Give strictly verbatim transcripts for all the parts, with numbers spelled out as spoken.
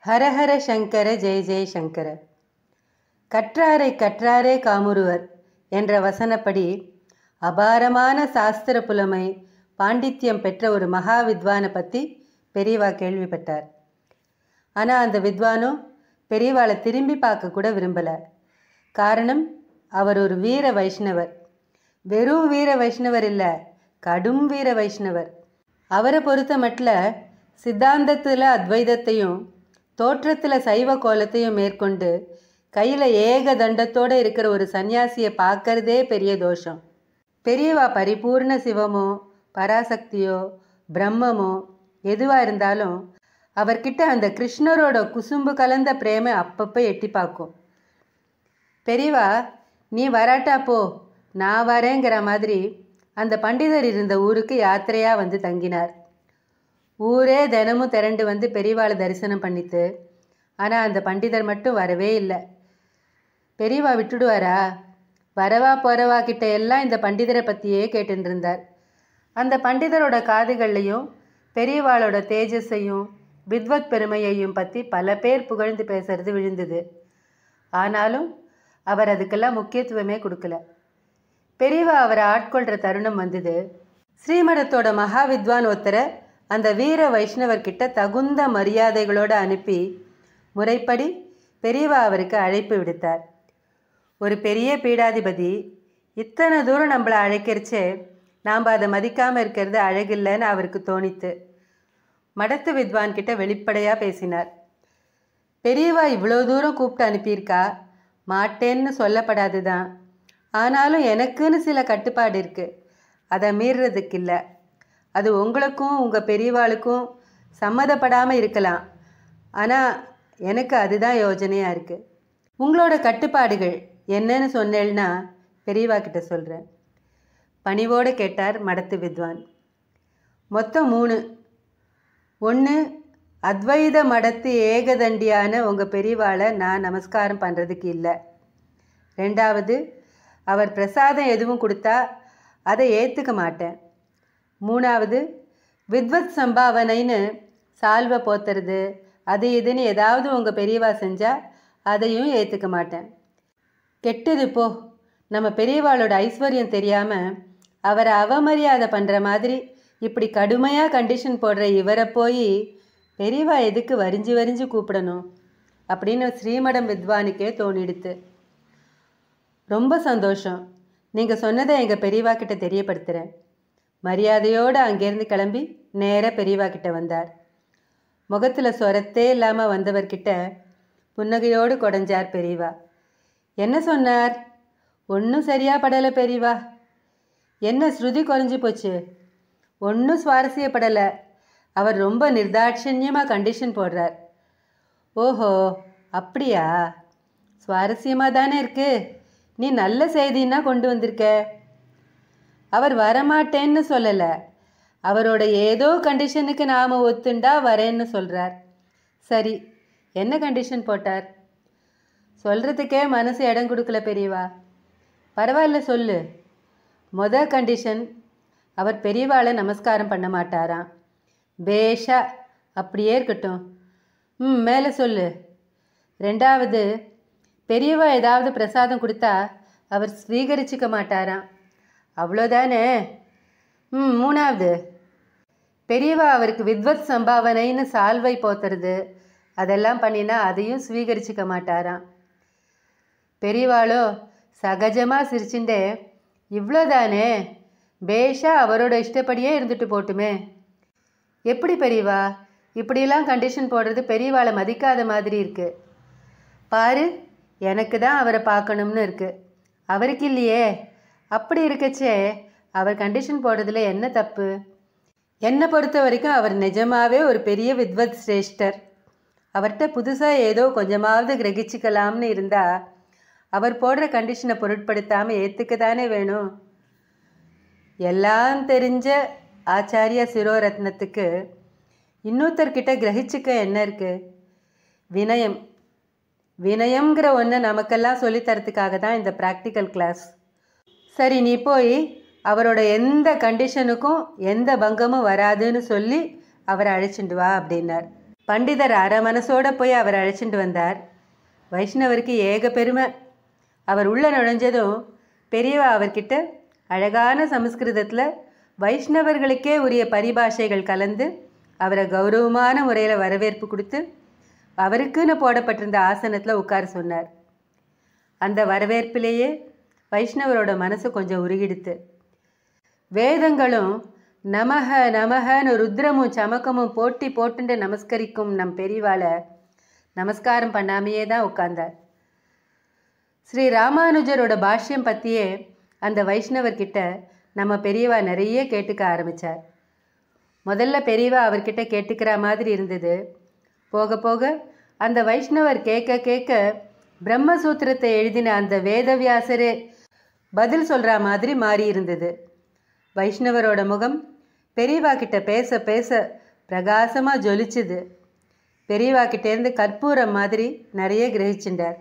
ஹரஹர சங்கர ஜெய ஜெய சங்கர. கற்றாரை கற்றாரே காமுருவர் என்ற வசனப்படி அபாரமான சாஸ்திர புலமை பாண்டித்யம் பெற்ற ஒரு மகா வித்வானை பற்றி பெரியவா கேள்விப்பட்டார். ஆனால் அந்த வித்வானும் பெரியவாளை திரும்பி பார்க்க கூட விரும்பலை. காரணம், அவர் ஒரு வீர வைஷ்ணவர். வெறும் வீர வைஷ்ணவர் இல்லை, கடும் வீர வைஷ்ணவர். அவரை பொறுத்த மட்டும் சித்தாந்தத்தில் அத்வைதத்தையும் தோற்றத்தில் சைவ கோலத்தையும் மேற்கொண்டு கையில் ஏக தண்டத்தோடு இருக்கிற ஒரு சன்னியாசியை பார்க்கறதே பெரிய தோஷம். பெரியவா பரிபூர்ண சிவமோ பராசக்தியோ பிரம்மமோ எதுவாக இருந்தாலும் அவர்கிட்ட அந்த கிருஷ்ணரோட குசும்பு கலந்த பிரேமை அப்பப்போ எட்டி பார்க்கும். பெரியவா, நீ வராட்டா போ, நான் வரேங்கிற மாதிரி அந்த பண்டிதர் இருந்த ஊருக்கு யாத்திரையாக வந்து தங்கினார். ஊரே தினமும் திரண்டு வந்து பெரியவாளை தரிசனம் பண்ணித்து. ஆனால் அந்த பண்டிதர் மட்டும் வரவே இல்லை. பெரியவா விட்டுடுவாரா? வரவா போகிறவா கிட்ட எல்லாம் இந்த பண்டிதரை பற்றியே கேட்டுன்னு இருந்தார். அந்த பண்டிதரோட காதுகள்லையும் பெரியவாளோட தேஜஸையும் வித்வத் பெருமையையும் பற்றி பல பேர் புகழ்ந்து பேசுறது விழுந்தது. ஆனாலும் அவர் அதுக்கெல்லாம் முக்கியத்துவமே கொடுக்கல. பெரியவா அவரை ஆட்கொள்கிற தருணம் வந்தது. ஸ்ரீமடத்தோட மகா வித்வான் ஒருத்தரை அந்த வீர வைஷ்ணவர்கிட்ட தகுந்த மரியாதைகளோடு அனுப்பி முறைப்படி பெரியவா அவருக்கு அழைப்பு விடுத்தார். ஒரு பெரிய பீடாதிபதி இத்தனை தூரம் நம்மளை அழைக்கிறச்சே நாம் அதை மதிக்காமல் இருக்கிறது அழகில்லைன்னு அவருக்கு தோணித்து. மடத்து வித்வான் கிட்ட வெளிப்படையாக பேசினார். பெரியவா இவ்வளோ தூரம் கூப்பிட்டு அனுப்பியிருக்கா, மாட்டேன்னு சொல்லப்படாது தான். ஆனாலும் எனக்குன்னு சில கட்டுப்பாடு இருக்குது, அதை மீறுறதுக்கு இல்லை. அது உங்களுக்கும் உங்கள் பெரியவாளுக்கும் சம்மதப்படாமல் இருக்கலாம். ஆனால் எனக்கு அதுதான் யோஜனையாக இருக்குது. உங்களோட கட்டுப்பாடுகள் என்னன்னு சொன்னேன்னா பெரியவா கிட்ட சொல்கிறேன். பணிவோடு கேட்டார் மடத்து வித்வான். மொத்தம் மூணு. ஒன்று, அத்வைத மடத்து ஏகதண்டியான உங்கள் பெரியவாளை நான் நமஸ்காரம் பண்ணுறதுக்கு இல்லை. ரெண்டாவது, அவர் பிரசாதம் எதுவும் கொடுத்தா அதை ஏற்றுக்க மாட்டேன். மூணாவது, வித்வத் சம்பாவனைன்னு சால்வை போத்துறது அது இதுன்னு ஏதாவது உங்கள் பெரியவா செஞ்சால் அதையும் ஏற்றுக்க மாட்டேன். கெட்டது போ, நம்ம பெரியவாளோட ஐஸ்வர்யம் தெரியாமல் அவரை அவமரியாதை பண்ணுற மாதிரி இப்படி கடுமையாக கண்டிஷன் போடுற இவரை போய் பெரியவா எதுக்கு வரிஞ்சு வரிஞ்சு கூப்பிடணும் அப்படின்னு ஸ்ரீமடம் வித்வானுக்கே தோணிடுத்து. ரொம்ப சந்தோஷம், நீங்கள் சொன்னதை எங்கள் பெரியவா கிட்ட தெரியப்படுத்துகிறேன். மரியாதையோடு அங்கேருந்து கிளம்பி நேராக பெரியவா கிட்ட வந்தார். முகத்தில் சொரத்தே இல்லாமல் வந்தவர்கிட்ட புன்னகையோடு கொடைஞ்சார் பெரியவா. என்ன சொன்னார்? ஒன்றும் சரியாக படலை பெரியவா. என்ன ஸ்ருதி குறைஞ்சி போச்சு? ஒன்றும் சுவாரஸ்யப்படலை. அவர் ரொம்ப நிர்தாட்சண்யமாக கண்டிஷன் போடுறார். ஓஹோ, அப்படியா? சுவாரஸ்யமாக தானே இருக்கு. நீ நல்ல செய்தின்னா கொண்டு வந்திருக்க. அவர் வரமாட்டேன்னு சொல்லலை, அவரோட ஏதோ கண்டிஷனுக்கு நாம் ஒத்துண்டா வரேன்னு சொல்கிறார். சரி, என்ன கண்டிஷன் போட்டார்? சொல்கிறதுக்கே மனசு இடம் கொடுக்கல பெரியவா. பரவாயில்ல சொல்லு. மொதல் கண்டிஷன், அவர் பெரியவாளை நமஸ்காரம் பண்ண மாட்டாராம். பேஷா, அப்படியே இருக்கட்டும். ம் மேலே சொல்லு. ரெண்டாவது, பெரியவா ஏதாவது பிரசாதம் கொடுத்தா அவர் ஸ்வீகரிச்சிக்க மாட்டாராம். அவ்வளோதானே? ம் மூணாவது, பெரியவா அவருக்கு வித்வத் சம்பாவனைன்னு சால்வை போத்துறது அதெல்லாம் பண்ணினா அதையும் ஸ்வீகரிச்சிக்க மாட்டாராம். பெரியவாளோ சகஜமாக சிரிச்சுட்டே, இவ்வளோதானே, பேஷா அவரோட இஷ்டப்படியே இருந்துட்டு போட்டுமே. எப்படி பெரியவா இப்படிலாம் கண்டிஷன் போடுறது பெரியவாளை மதிக்காத மாதிரி இருக்குது. பாரு, எனக்கு தான் அவரை பார்க்கணும்னு இருக்குது, அவருக்கு இல்லையே. அப்படி இருக்கச்சே அவர் கண்டிஷன் போடுறதுல என்ன தப்பு? என்னை பொறுத்த வரைக்கும் அவர் நிஜமாகவே ஒரு பெரிய வித்வத் சிரேஷ்டர். அவர்கிட்ட புதுசாக ஏதோ கொஞ்சமாவது கிரகிச்சிக்கலாம்னு இருந்தால் அவர் போடுற கண்டிஷனை பொருட்படுத்தாமல் ஏற்றுக்க தானே வேணும். எல்லாம் தெரிஞ்ச ஆச்சாரிய சிரோரத்னத்துக்கு இன்னொருத்தர்கிட்ட கிரகிச்சிக்க என்ன இருக்குது? வினயம். வினயம்ங்கிற ஒன்று நமக்கெல்லாம் சொல்லித்தரத்துக்காக தான் இந்த ப்ராக்டிக்கல் கிளாஸ். சரி, நீ போய் அவரோட எந்த கண்டிஷனுக்கும் எந்த பங்கமும் வராதுன்னு சொல்லி அவரை அழைச்சிட்டு வா அப்படின்னார். பண்டிதர் அரை மனசோடு போய் அவர் அழைச்சிட்டு வந்தார். வைஷ்ணவருக்கு ஏக பெருமை. அவர் உள்ளே நுழைஞ்சதும் பெரியவா அவர்கிட்ட அழகான சமஸ்கிருதத்தில் வைஷ்ணவர்களுக்கே உரிய பரிபாஷைகள் கலந்து அவரை கௌரவமான முறையில் வரவேற்பு கொடுத்து அவருக்குன்னு போடப்பட்டிருந்த ஆசனத்தில் உட்கார சொன்னார். அந்த வரவேற்பிலேயே வைஷ்ணவரோட மனசு கொஞ்சம் உருகிடுத்து. வேதங்களும் நமக நமகன்னு ருத்ரமும் சமக்கமும் போட்டி போட்டுண்டு நமஸ்கரிக்கும் நம் பெரியவாளை நமஸ்காரம் பண்ணாமையே தான் உட்கார்ந்தார். ஸ்ரீ ராமானுஜரோட பாஷ்யம் பற்றியே அந்த வைஷ்ணவர்கிட்ட நம்ம பெரியவா நிறைய கேட்டுக்க ஆரம்பித்தார். முதல்ல பெரியவா அவர்கிட்ட கேட்டுக்கிற மாதிரி இருந்தது. போக போக அந்த வைஷ்ணவர் கேட்க கேட்க பிரம்மசூத்திரத்தை எழுதின அந்த வேதவியாசரே பதில் சொல்கிற மாதிரி மாறி இருந்தது. வைஷ்ணவரோட முகம் பெரியவா கிட்ட பேச பேச பிரகாசமாக ஜொலிச்சுது. பெரியவா கிட்டேருந்து கற்பூரம் மாதிரி நிறைய கிரகிச்சுட்டார்.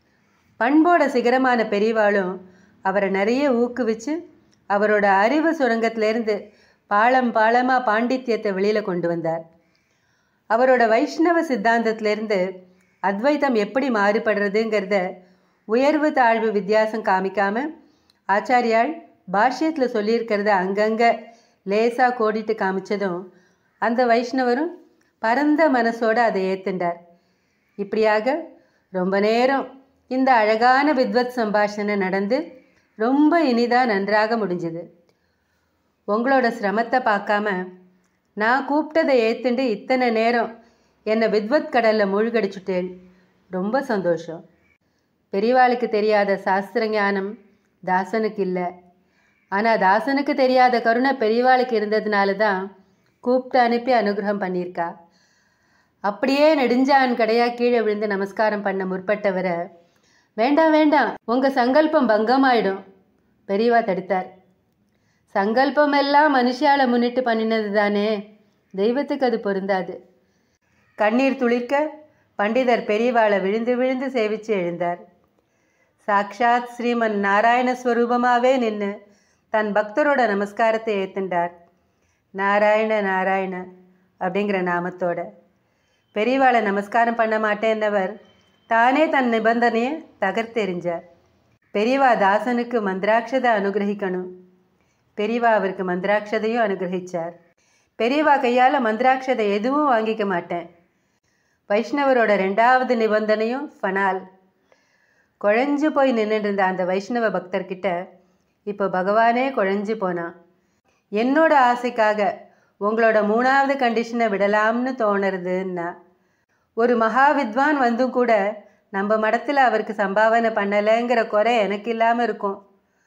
பண்போட சிகரமான பெரியவாளும் அவரை நிறைய ஊக்குவிச்சு அவரோட அறிவு சுரங்கத்திலேருந்து பாலம் பாலமாக பாண்டித்யத்தை வெளியில் கொண்டு வந்தார். அவரோட வைஷ்ணவ சித்தாந்தத்திலேருந்து அத்வைத்தம் எப்படி மாறுபடுறதுங்கிறத உயர்வு தாழ்வு வித்தியாசம் காமிக்காமல் ஆச்சாரியால் பாஷ்யத்தில் சொல்லியிருக்கிறத அங்கங்கே லேசாக கோடிட்டு காமிச்சதும் அந்த வைஷ்ணவரும் பரந்த மனசோடு அதை ஏற்றுண்டார். இப்படியாக ரொம்ப நேரம் இந்த அழகான வித்வத் சம்பாஷணை நடந்து ரொம்ப இனிதாக நன்றாக முடிஞ்சுது. உங்களோட சிரமத்தை பார்க்காம நான் கூப்பிட்டதை ஏற்றுண்டு இத்தனை நேரம் என்னை வித்வத் கடலில் மூழ்கடிச்சுட்டேன். ரொம்ப சந்தோஷம். பெரியவாளுக்கு தெரியாத சாஸ்திர ஞானம் தாசனுக்கு இல்லை. ஆனால் தாசனுக்கு தெரியாத கருணை பெரியவாளுக்கு இருந்ததுனால தான் கூப்பிட்டு அனுப்பி அனுகிரகம் பண்ணியிருக்கா. அப்படியே நெடுஞ்சான் கடையாக கீழே விழுந்து நமஸ்காரம் பண்ண முற்பட்டவரை வேண்டாம் வேண்டாம், உங்கள் சங்கல்பம் பங்கமாயிடும் பெரியவா தடுத்தார். சங்கல்பம் எல்லாம் மனுஷால முன்னிட்டு பண்ணினது தானே, தெய்வத்துக்கு அது பொருந்தாது. கண்ணீர் துளிர்க்க பண்டிதர் பெரியவாளை விழுந்து விழுந்து சேவித்து எழுந்தார். சாக்ஷாத் ஸ்ரீமன் நாராயண ஸ்வரூபமாகவே நின்று தன் பக்தரோட நமஸ்காரத்தை ஏற்றுண்டார். நாராயண நாராயண அப்படிங்கிற நாமத்தோட பெரியவாளை நமஸ்காரம் பண்ண மாட்டேன்னவர் தானே தன் நிபந்தனையை தகர்த்தெறிஞ்சார். பெரியவா தாசனுக்கு மந்திராட்சதை அனுகிரகிக்கணும். பெரியவா அவருக்கு மந்திராட்சதையும் அனுகிரகிச்சார். பெரியவா கையால் மந்திராட்சதை எதுவும் வாங்கிக்க மாட்டேன். வைஷ்ணவரோட ரெண்டாவது நிபந்தனையும் ஃபனால். குழஞ்சு போய் நின்றுட்டு இருந்த அந்த வைஷ்ணவ பக்தர்கிட்ட இப்போ பகவானே குழஞ்சு போனான். என்னோட ஆசைக்காக உங்களோட மூணாவது கண்டிஷனை விடலாம்னு தோணுறதுன்னா, ஒரு மகாவித்வான் வந்தும் கூட நம்ம மடத்தில் அவருக்கு சம்பாவனை பண்ணலைங்கிற குறை எனக்கு இல்லாமல் இருக்கும்.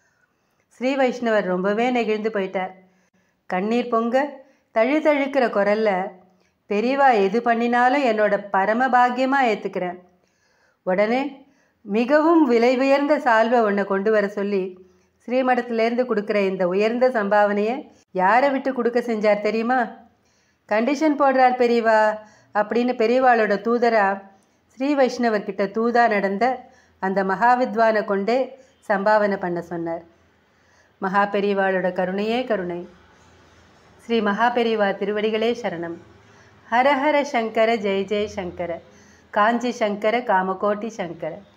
ஸ்ரீ வைஷ்ணவர் ரொம்பவே நெகிழ்ந்து போயிட்டார். கண்ணீர் பொங்க தழு தழுக்கிற குரல்ல, பெரியவா எது பண்ணினாலும் என்னோட பரம பாக்கியமாக ஏற்றுக்கிறேன். உடனே மிகவும் விலை உயர்ந்த சால்வை ஒன்றை கொண்டு வர சொல்லி ஸ்ரீமடத்திலேருந்து கொடுக்குற இந்த உயர்ந்த சம்பாவனையை யாரை விட்டு கொடுக்க செஞ்சார் தெரியுமா? கண்டிஷன் போடுறார் பெரியவா அப்படின்னு பெரியவாளோட தூதரா ஸ்ரீ வைஷ்ணவர்கிட்ட தூதா நடந்த அந்த மகாவித்வானை கொண்டே சம்பாவனை பண்ண சொன்னார். மகா பெரியவாளோட கருணையே கருணை. ஸ்ரீ மகா பெரியவா திருவடிகளே சரணம். ஹர ஹர சங்கர ஜெய் ஜெய் சங்கர. காஞ்சி சங்கர காமகோட்டி சங்கர.